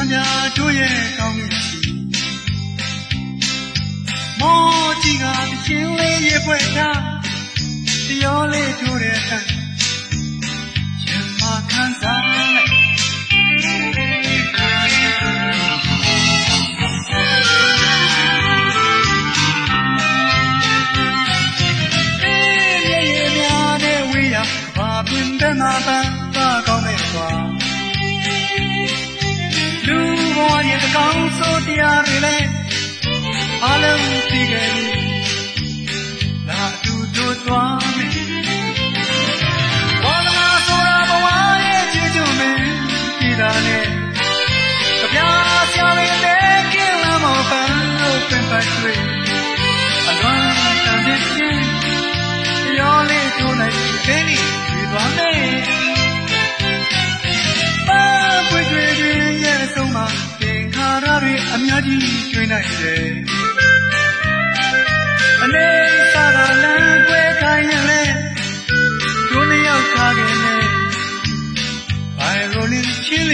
ညာတို့ရဲ့ကောင်းကင်မောကြီးကချင်းလေးရဲ့ဖွဲ့ထားတရားလေးထိုးတဲ့အတိုင်းရှင်မခံစားလိုက်真的那般发高美花，如果也是刚说的呀嘞，阿龙的给你，那就多多美。我他妈说了不话也记住没记得嘞，可别下面的给了毛烦我分白水，阿乱当天天，要来就来给你。完美，把规矩的也送嘛，给卡拉的阿苗的追来的，你啥个难怪看见嘞，说你要看见嘞，白罗林千里。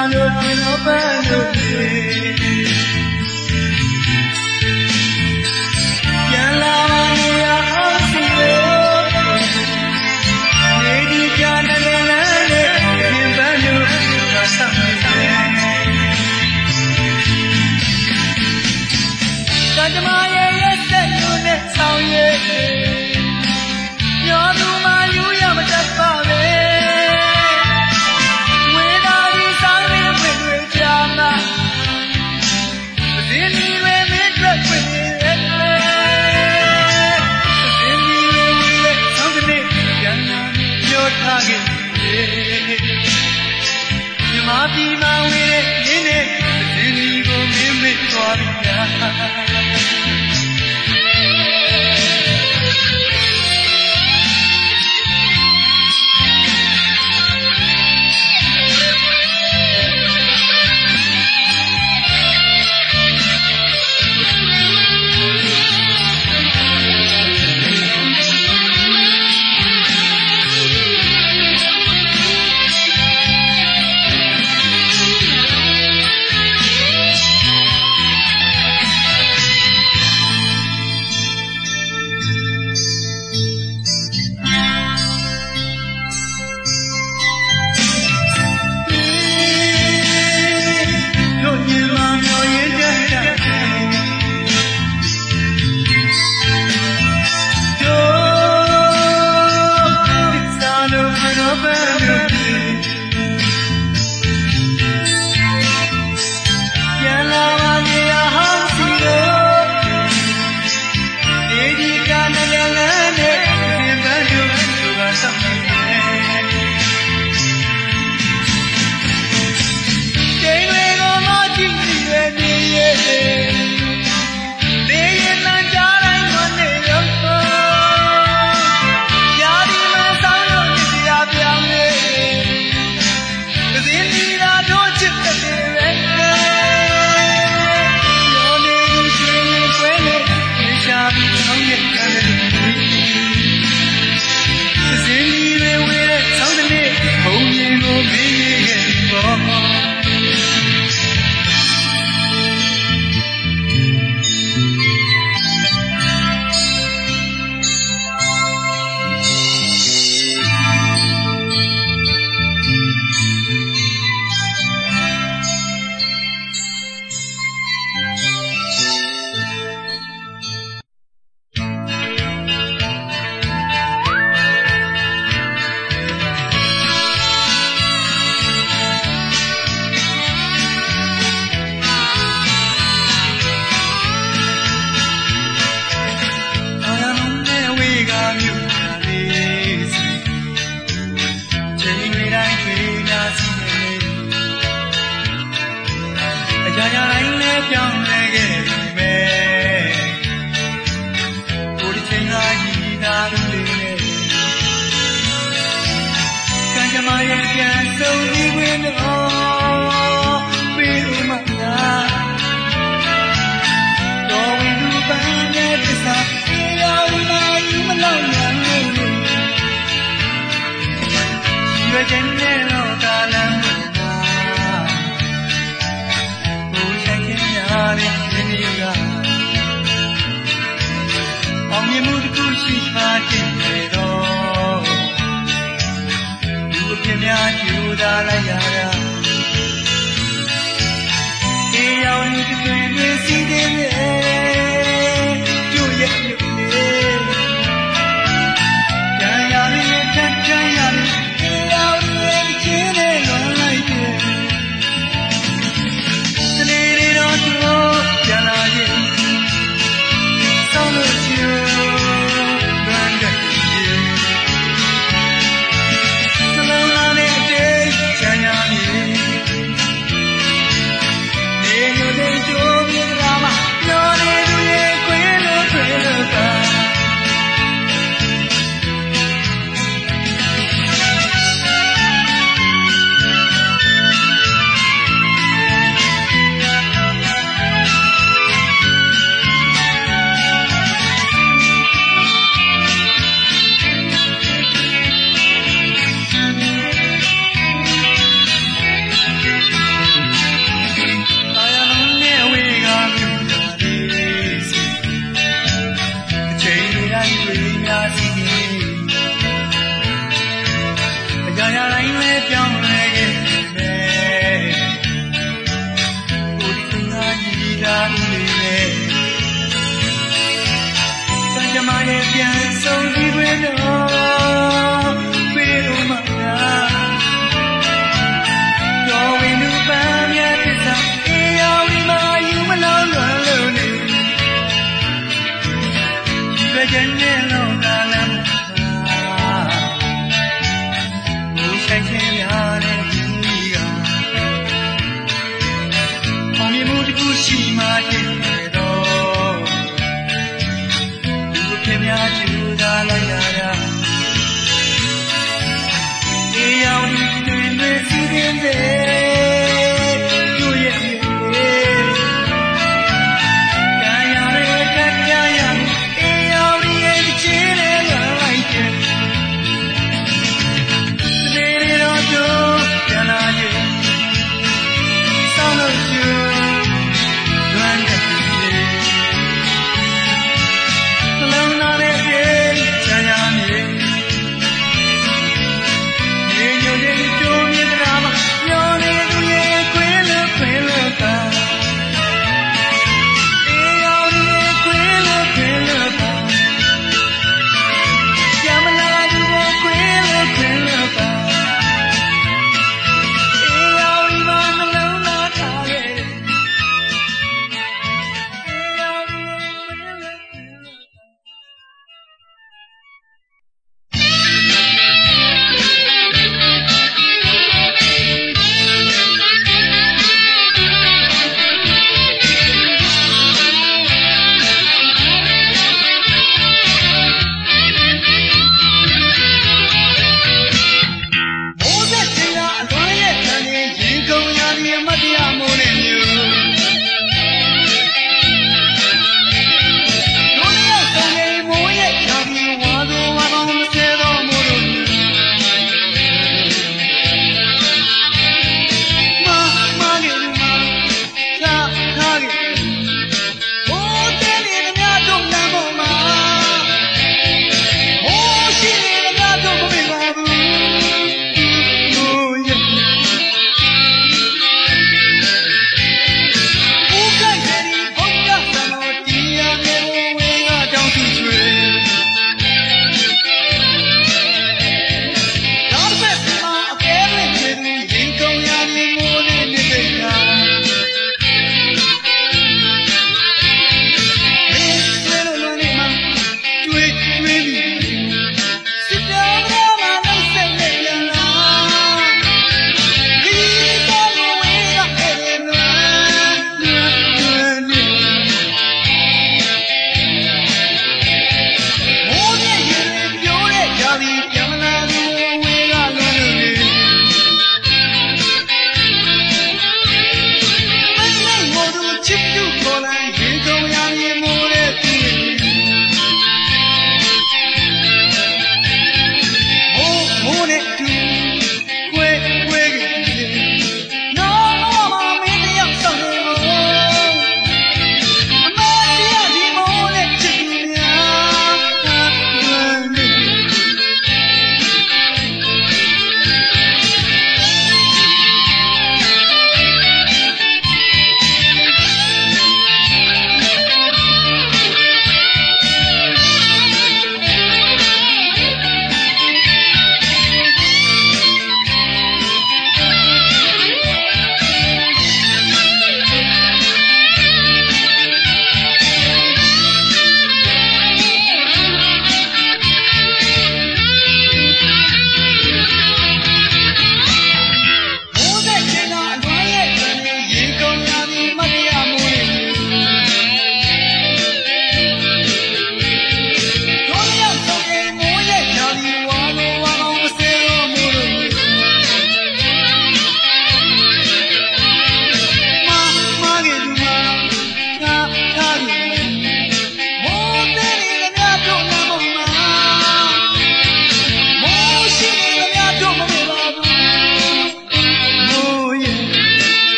lo no pano ya la ya si lo ni ya na na ni pano ka sa ka jama ye ye set lo ne saung ye yo tu ma yu ya ma tat pa be Mati mawe nene dini ko meme twariya No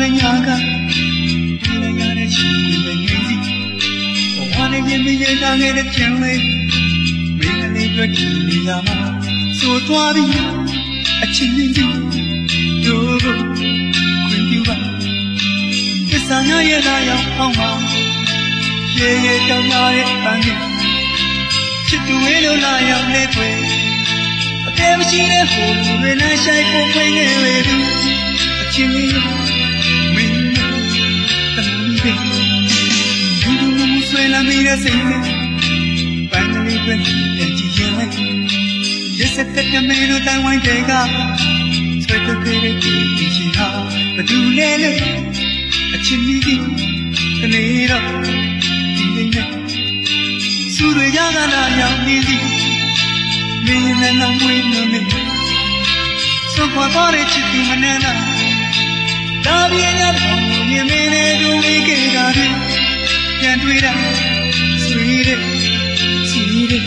နဲ့ညာကဒီနေရတဲ့ချီဝင်ပဲနေစီဘဝနဲ့ရင်မရင်တာငယ်တဲ့ပြန်လေးမင်းကလေးတွေ့ကြည့်နေရမှာဆိုသွားပြီအချင်းချင်းတို့ခွင့်ပြုပါသစ္စာများရဲ့လာရောက်အောင်ပါရေရေတောင်းရဲ့ပန်းကြီးချစ်သူဝေးလို့လာရောက်လေခွေအကဲမရှိတဲ့ဟိုလူတွေနဲ့ဆိုင်ကိုဖွင့်ခဲ့လေပြီအချင်းချင်းမင်းတို့တမီးပဲဘူးဆွေးလာမိတဲ့စိတ်နဲ့ပန်းလေးပဲပြန်ကြည့်ရင်ရစက်တဲ့မင်းတို့တိုင်ဝိုင်းတဲ့ကဆွေးထုတ်ခဲ့တဲ့ဒီချီဟာဘသူလဲလို့အချင်းကြီးတနေ့တော့ဒီနေ့နဲ့စူတွေရကလာရောက်နေစီမင်းနဲ့ငါမွေးလို့နေစွန့်ခွာသွားတဲ့ချစ်သူမနဲ့လားဒါပြင်းရတော့မြင်မင်းနဲ့တို့လေးကတာတွေပြန်တွေ့တာဆွေးတဲ့ချီတဲ့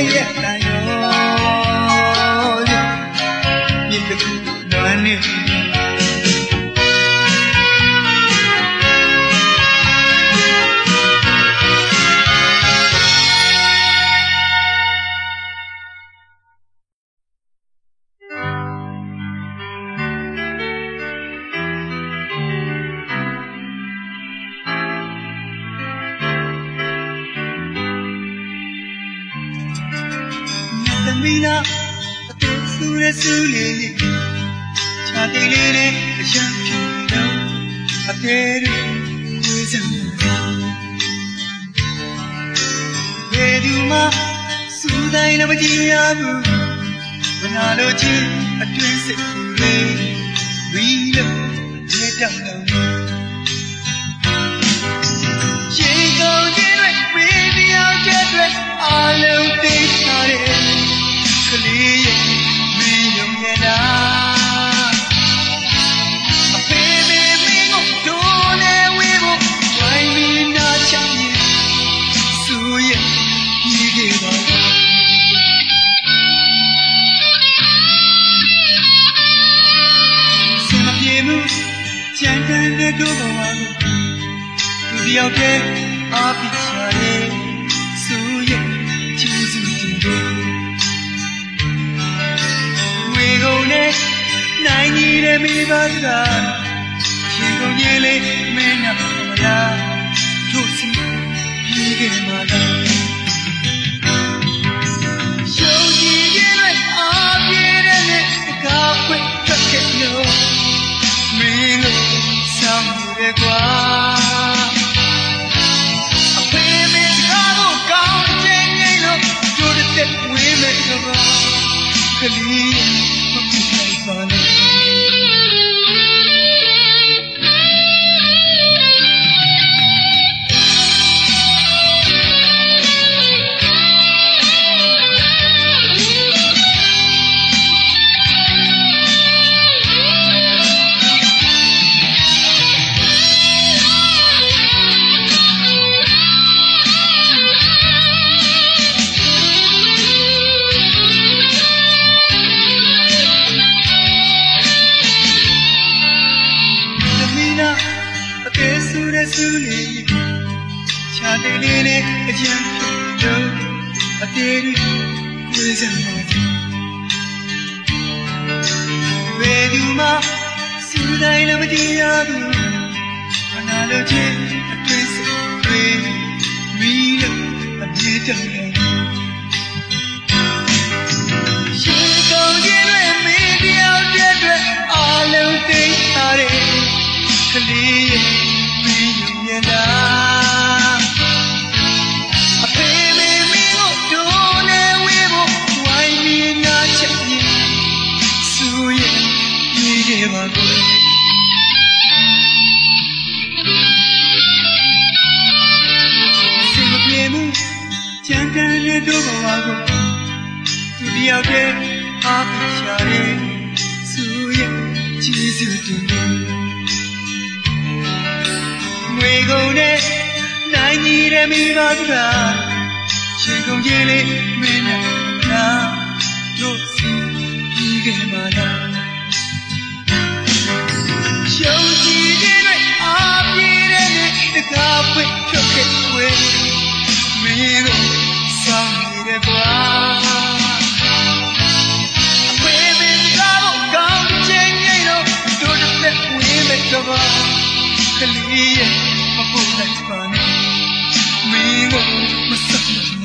Money တဲ့ဆူလေးချာတိလေးနဲ့အချမ်းဖြူတော့အတဲတွေကိုယ်စံဘယ်သူမှစူးတိုင်းလည်းမကြည့်ရဘူးမနာလို့ချင်းအတွင်းစိတ်ကူလေးဝီလို့ရေတောက်တော့ရေကုန်ကြီးတွေဝီပြောင်းတဲ့တွေအားလုံးသိထားတယ်ကလေးရဲ့မင်းရုံနဲ့တာအဖေမေမင်းကိုဒိုးနေဝေးဖို့ဝိုင်းပြီးနာချင်စူရဲ့ဒီကေပါစမပြေမှုကြံတဲ့တို့ဘဝကိုသူတယောက်တည်းအားပြချတယ်စူရဲ့ချီးစုတင်တယ်နိုင်ကြီးတဲ့မိဘကရှင်ကုန်ကြီးလေးမင်းနာမလားတို့စီပြီးခဲ့မှာလားရှုံးကြီးရဲ့အားပြည့်တဲ့ကားဖွင့်ထွက်ခဲ့လို့မင်းကိုဆောင်ရကွာအဖေမင်းကားကိုကောင်းချင်နေလို့တို့တဲ့ဝေးမဲ့တော့ကလေးမဖြစ်နိုင်ပါနဲ့ဆူလေးချာတိလေးနဲ့အချမ်းတို့အတေးကိုယ်စံပါဘယ်သူမှစူးတိုင်းလည်းမကြည့်ရဘူးမနာလို့ချင်းအတွင်းစိတ်တွေမီးလို့အပြေးတောင်းတယ်ရှင်ကောင်းကြီးတွေမင်းတယောက်တည်းအတွက်အားလုံးသိထားတယ်ကလေးရဲ့အဖေမေမင်းကိုဒိုးနေဝေးဖို့ဝိုင်းပြီးနာချင်စူရဲ့ဒီကေပါကိုစိတ်မပြေမှုကြံတဲ့တို့ဘဝကိုသူတယောက်တည်းအားပြချတယ်စူရဲ့ကျေးဇူးတင်ငွေကုန်နဲ့နိုင်ကြီးတဲ့မိဘကရှင်ကုန်ကြီးလေးမင်းနဲ့နာတို့စီပြီးခဲ့မှာလားရှုံးကြည့်တဲ့အားပြည့်တဲ့တကားပွင့်ထွက်ခဲ့ွယ်မင်းကိုဆောင်နေတဲ့ကွာအဖေမင်းကားကိုကောင်းချင်နေလို့တို့တဲ့ဝေးမဲ့တော့ကလေးရဲ့မပူလိုက်ပါနဲ့မင်းကိုမဆက်